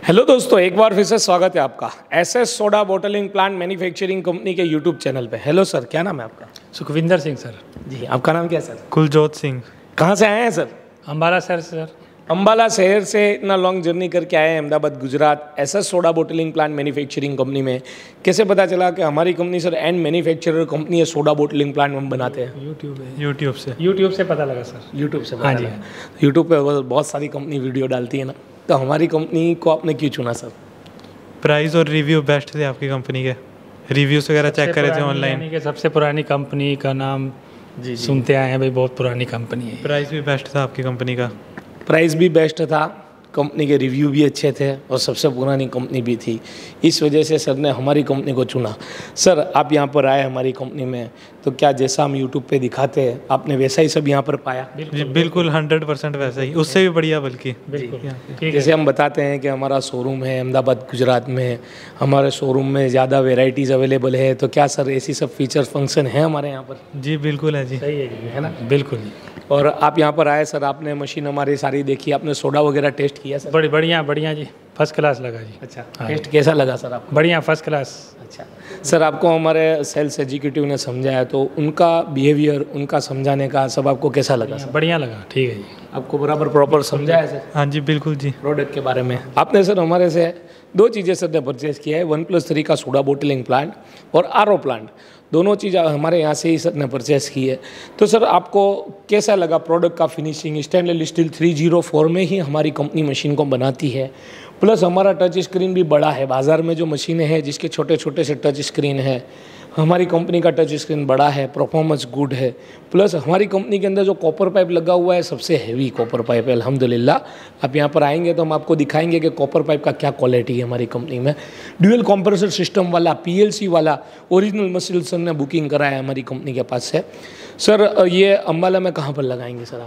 Hello दोस्तों, एक बार फिर से स्वागत है आपका SS soda bottling plant manufacturing company के यूट्यूब चैनल पे। हेलो सर, क्या नाम है आपका? सुखविंदर सिंह सर। जी, आपका नाम क्या है सर? कुलजोत सिंह। कहाँ से आए हैं सर? अम्बाला शहर से सर। अम्बाला शहर से इतना लॉन्ग जर्नी करके आए हैं Ahmedabad Gujarat SS soda bottling plant manufacturing company में। कैसे पता चला कि हमारी company sir and manufacturer company है, सोडा बोटलिंग प्लांट हम बनाते हैं? यूट्यूब से पता लगा सर। यूट्यूब से? हाँ जी। यूट्यूब पे बहुत सारी कंपनी वीडियो डालती है ना, तो हमारी कंपनी को आपने क्यों चुना सर? प्राइस और रिव्यू बेस्ट थे आपकी कंपनी के। रिव्यूज़ वगैरह चेक करे थे ऑनलाइन। के सबसे पुरानी कंपनी का नाम जी सुनते आए हैं भाई, बहुत पुरानी कंपनी है। प्राइस भी बेस्ट था आपकी कंपनी का। प्राइस भी बेस्ट था, कंपनी के रिव्यू भी अच्छे थे और सबसे पुरानी कंपनी भी थी। इस वजह से सर ने हमारी कंपनी को चुना। सर, आप यहाँ पर आए हमारी कंपनी में, तो क्या जैसा हम यूट्यूब पे दिखाते हैं आपने वैसा ही सब यहाँ पर पाया? जी बिल्कुल 100% वैसा ही, उससे भी बढ़िया बल्कि। बिल्कुल। जैसे हम बताते हैं कि हमारा शोरूम है अहमदाबाद गुजरात में, हमारे शोरूम में ज़्यादा वेराइटीज़ अवेलेबल है, तो क्या सर ऐसी सब फीचर्स फंक्शन है हमारे यहाँ पर? जी बिल्कुल है जी। सही है ना? बिल्कुल। और आप यहाँ पर आए सर, आपने मशीन हमारी सारी देखी, आपने सोडा वगैरह टेस्ट किया सर? बढ़िया जी, फर्स्ट क्लास लगा जी। अच्छा, टेस्ट कैसा लगा सर आपको? बढ़िया, फर्स्ट क्लास। अच्छा सर, आपको हमारे सेल्स एग्जीक्यूटिव ने समझाया तो उनका बिहेवियर, उनका समझाने का सब आपको कैसा लगा सर? बढ़िया लगा, ठीक है जी। आपको बराबर प्रॉपर समझाया सर हाँ जी बिल्कुल जी। प्रोडक्ट के बारे में? आपने सर हमारे से दो चीज़ें सर ने परचेज़ किया है, 1+3 का सोडा बोटलिंग प्लांट और आरओ प्लांट। दोनों चीज़ हमारे यहाँ से ही सर ने परचेज़ की है। तो सर आपको कैसा लगा प्रोडक्ट का फिनिशिंग? स्टेनलेस स्टील 304 में ही हमारी कंपनी मशीन को बनाती है, प्लस हमारा टच स्क्रीन भी बड़ा है। बाज़ार में जो मशीनें हैं जिसके छोटे छोटे से टच स्क्रीन है, हमारी कंपनी का टच स्क्रीन बड़ा है, परफॉर्मेंस गुड है। प्लस हमारी कंपनी के अंदर जो कॉपर पाइप लगा हुआ है, सबसे हैवी कॉपर पाइप है अल्हम्दुलिल्लाह। आप यहाँ पर आएंगे तो हम आपको दिखाएंगे कि कॉपर पाइप का क्या क्वालिटी है हमारी कंपनी में। ड्यूअल कंप्रेसर सिस्टम वाला, पीएलसी वाला ओरिजिनल मशीन सर ने बुकिंग कराया है हमारी कंपनी के पास से। सर ये अम्बाला में कहाँ पर लगाएंगे सर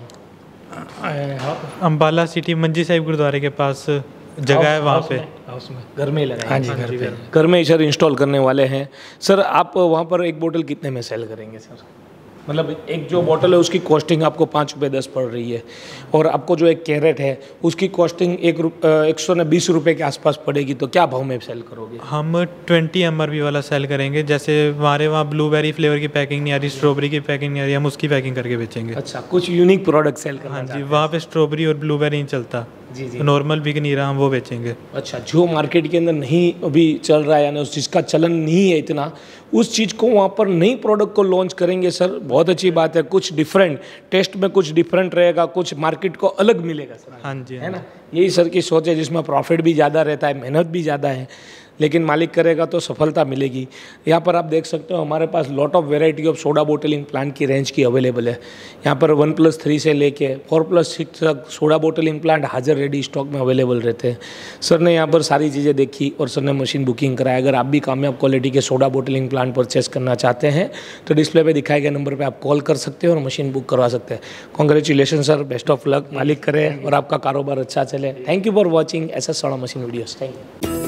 हम? अम्बाला सिटी मंजी साहिब गुरुद्वारे के पास जगह है, वहाँ पे हाउस में। घर में ही लगाएंगे? हाँ जी, घर पे। घर में ही सर इंस्टॉल करने वाले हैं। सर आप वहाँ पर एक बोतल कितने में सेल करेंगे सर? मतलब एक जो बोतल है उसकी कॉस्टिंग आपको 5 रुपये 10 पड़ रही है, और आपको जो एक कैरेट है उसकी कॉस्टिंग 120 रुपये के आसपास पड़ेगी, तो क्या भाव में सेल करोगे? हम 20 MRP वाला सेल करेंगे। जैसे हमारे वहाँ ब्लूबेरी फ्लेवर की पैकिंग नहीं आ रही, स्ट्रॉबेरी की पैकिंग नहीं आ रही, हम उसकी पैकिंग करके बेचेंगे। अच्छा, कुछ यूनिक प्रोडक्ट सेल करना हाँ चाहते जी, हैं? वहाँ पे स्ट्रॉबेरी और ब्लूबेरी नहीं चलता। जी जी। नॉर्मल बिक नहीं रहा, हम वो बेचेंगे। अच्छा, जो मार्केट के अंदर नहीं अभी चल रहा है, यानी उस चीज़ का चलन नहीं है इतना, उस चीज़ को वहाँ पर नई प्रोडक्ट को लॉन्च करेंगे सर। बहुत अच्छी बात है, कुछ डिफरेंट टेस्ट में कुछ डिफरेंट रहेगा, कुछ मार्केट को अलग मिलेगा सर। हाँ जी, है ना? यही सर की सोच है, जिसमें प्रॉफिट भी ज़्यादा रहता है, मेहनत भी ज़्यादा है, लेकिन मालिक करेगा तो सफलता मिलेगी। यहाँ पर आप देख सकते हो हमारे पास lot of variety of soda bottling plant की रेंज की अवेलेबल है। यहाँ पर 1+3 से लेके 4+6 तक सोडा बोटलिंग प्लांट हाजिर रेडी स्टॉक में अवेलेबल रहते हैं। सर ने यहाँ पर सारी चीज़ें देखी और सर ने मशीन बुकिंग कराया। अगर आप भी कामयाब क्वालिटी के सोडा बोटलिंग प्लांट परचेस करना चाहते हैं तो डिस्प्ले पे दिखाए गए नंबर पर आप कॉल कर सकते हैं और मशीन बुक करवा सकते हैं। Congratulation sir, best of luck, मालिक करे और आपका कारोबार अच्छा चले। Thank you for watching SS soda machine videos. Thank you.